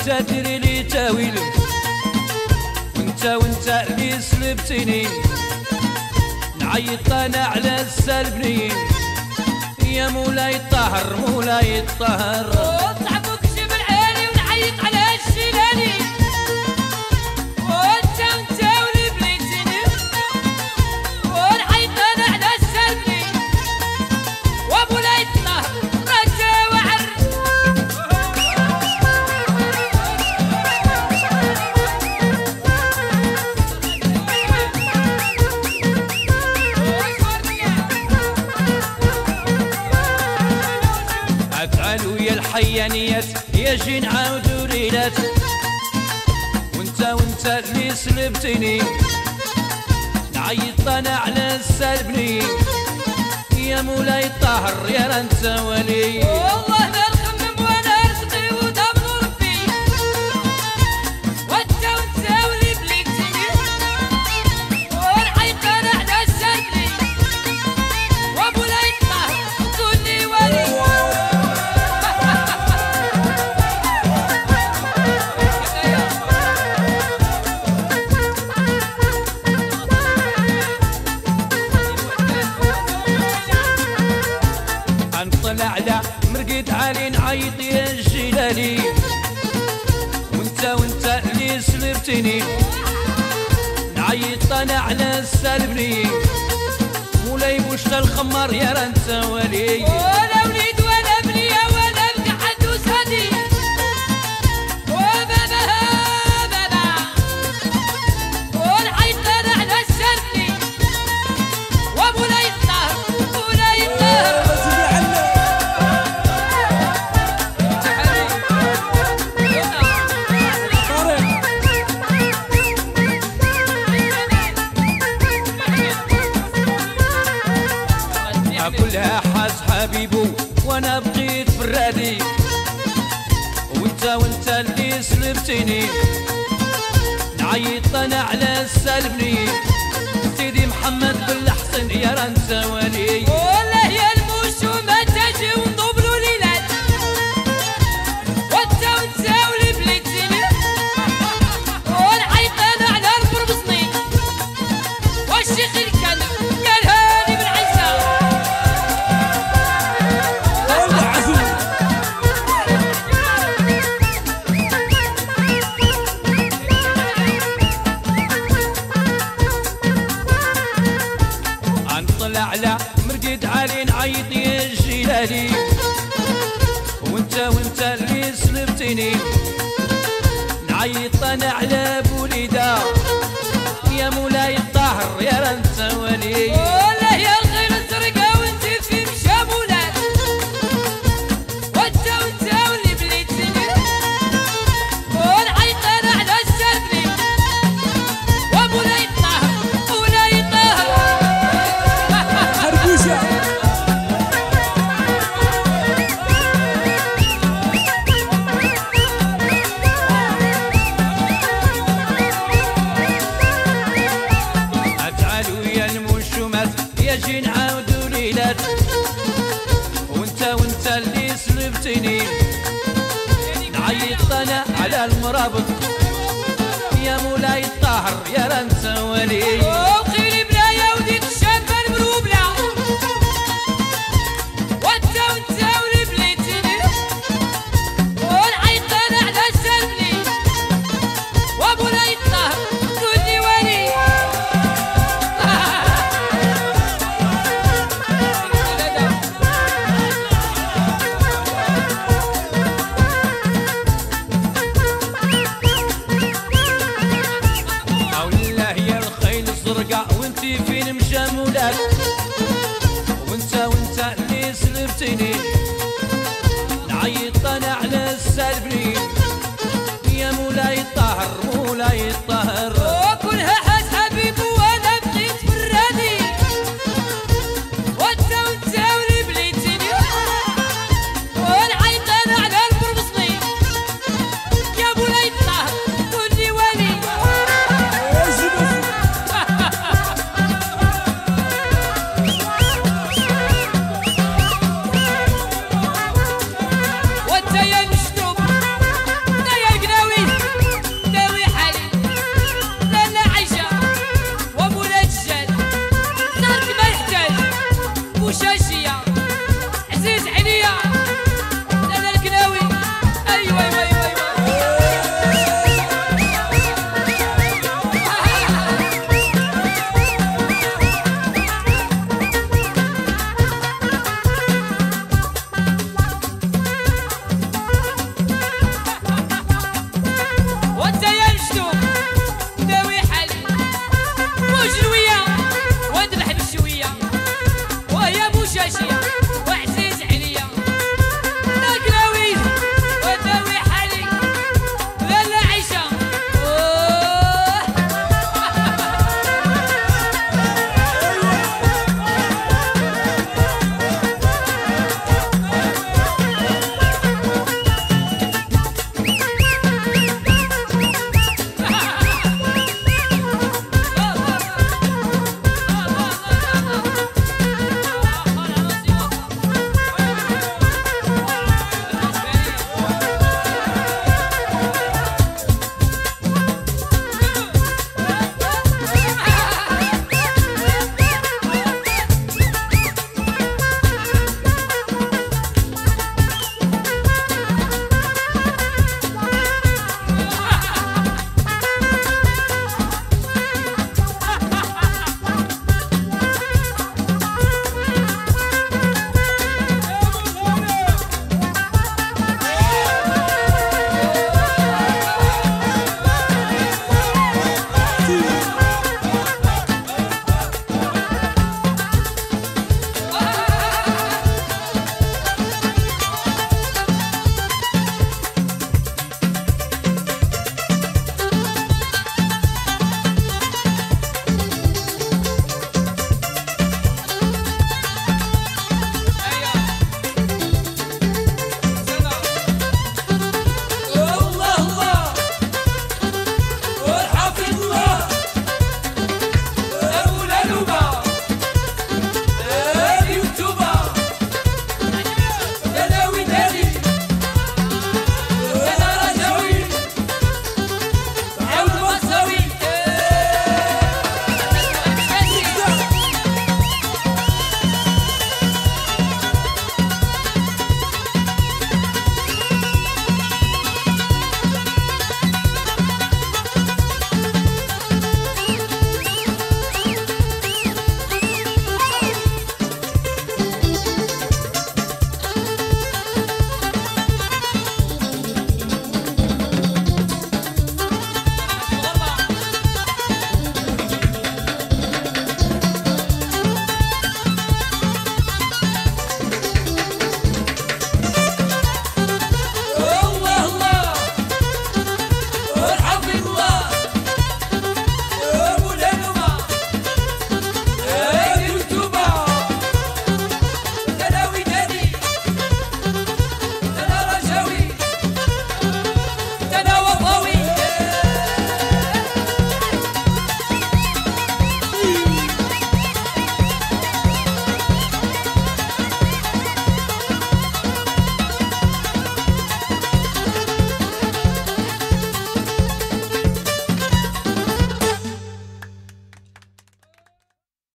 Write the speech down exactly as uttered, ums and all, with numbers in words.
وانت ديري لي تاويل، وانت وانت اللي سلبتني، نعيط انا على السلبني يا مولاي الطهر مولاي الطهر. صعبك جبل عالي ونعيط على الشلالي، وانت وانت واللي بليتني، ونعيط انا على السلبني ومولاي الطهر رجا وعر. افعلوا يا الحيانيات يا جين عاودوا ليلات، وانت وانت اللي سلبتني، نعيط انا على السلبني يا مولاي الطهر يا انت ولي. والله ما نخمم وانا رزقي ودبر ربي، وانت وانت واللي بليتني، ونعيط انا على السلبني ومولاي الطهر كوني ولي. نطلع على مرقد عالي نعيط يا الجلالي، وانت وانت اللي سلبتني، نعيط انا على السلبني مولاي بوشت الخمار يا رانت ولي. ولا وليد ولا بنيه ولا بقعد وسادي، وبابا بابا ونعيط انا على السلبني ومولاي الطهر مولاي الطهر. كلها حاس حبيبو وانا بقيت فرادي، وانت وانت اللي سلبتني، نعيط انا على السلبني سيدي محمد بالحسن يا رانت ولي. والله يا الموشومة تجي ونضبلوا ليلات، وانت وانت واللي بليتني، ونعيط انا على البربصني والشيخ الكلب يا الهاني بن عيسى. نطلع على مرقد عالي نعيط يا الجلالي، وانت وانت اللي سلبتني، نعيط انا على بوليدا يا مولاي الطهر يا رانت ولي. والله يا الخيل الزرقاء وانت في مشامولات، وانت وانت واللي بليتني، ونعيط انا على السلبني ومولاي الطهر مولاي الطهر. خربوشة افعلوا يا المشومات يا جين عاودوا ليلات، وانت وانت اللي سلبتني، نعيط انا على المرابط يا مولاي الطاهر يا رانت ولي.